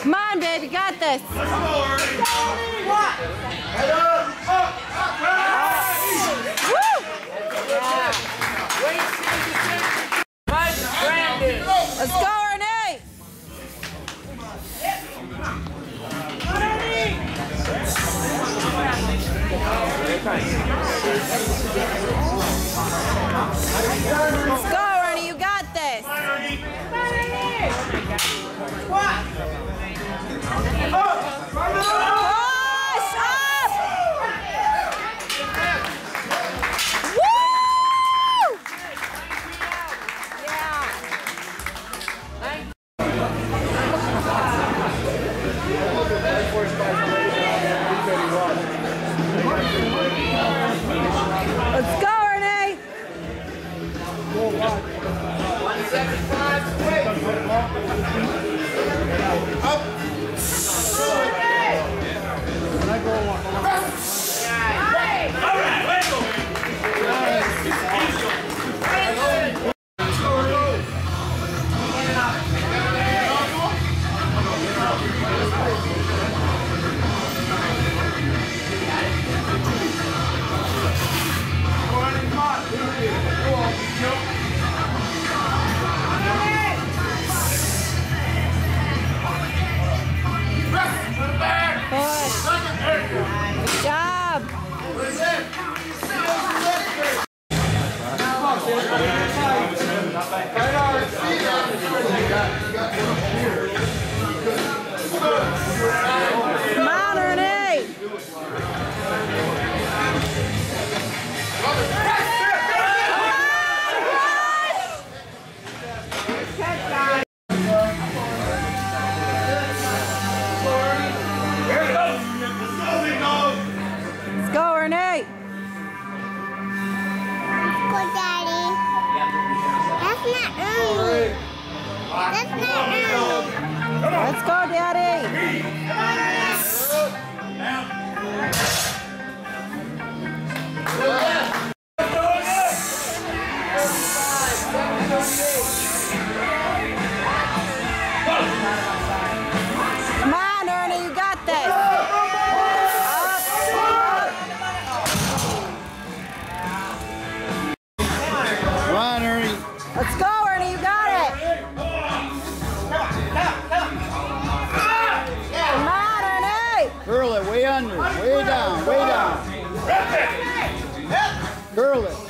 Come on, baby, got this. Come on, Head up, up, Woo! Let's go, Ernie! Let's go, Ernie, you got this. What? Push up! Woo! Yeah. Let's go, Ernie! 175, wait. Up. Good job. Come on, Ernie. Let's go, Ernie. Go, Daddy. That's not Ernie. That's not Ernie. Let's go, Daddy. Come on, Ernie, you got this. Come on, Ernie. Let's go, Ernie, you got it. Come on, Ernie. Curl it way under, way down, way down. Curl it.